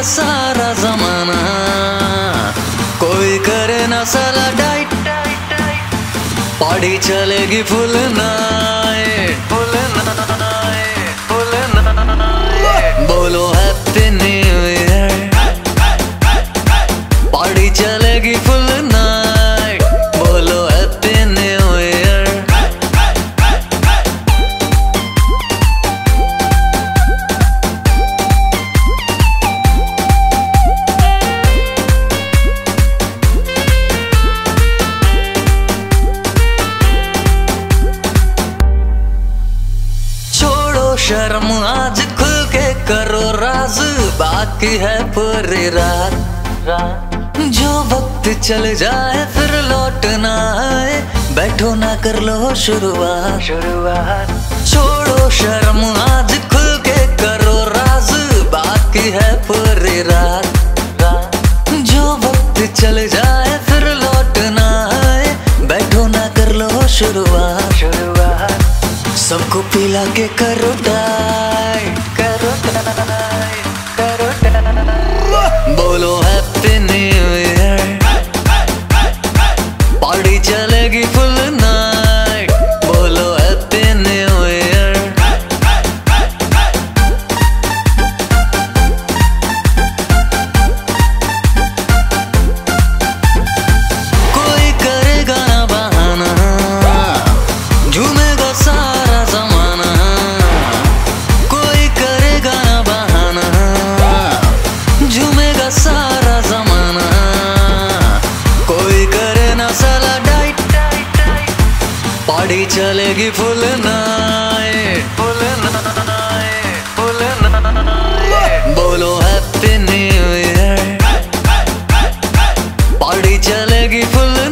सारा जमाना, कोई करे ना साला डाइट, पार्टी चलेगी full night, full night, full night. बोलो हैप्पी न्यू ईयर, पार्टी चलेगी फुल नाइट, बोलो हैप्पी न्यू ईयर। शर्म आज खुल के करो राज, बाकी है पूरी रात। जो वक्त चल जाए फिर लौट ना आए, बैठो ना कर लो शुरुआत। छोड़ो शर्म आज खुल के करो राज, बाकी है पूरी रात। जो वक्त चल जाए फिर लौट ना आए, बैठो ना कर लो शुरुआत। सबको पिला के करो डाई, करो डाई, करो डाई। बोलो हैप्पी न्यू ईयर, पार्टी चलेगी फुल नाइट, बोलो हैप्पी न्यू ईयर। कोई करेगा ना बहाना, झूमेगा सारा जमाना, कोई करेगा ना बहाना, झूमेगा सारा जमाना। कोई करे ना साला डाइट, पार्टी चलेगी full night, full night, full night. बोलो हैप्पी न्यू ईयर, पार्टी चलेगी फुल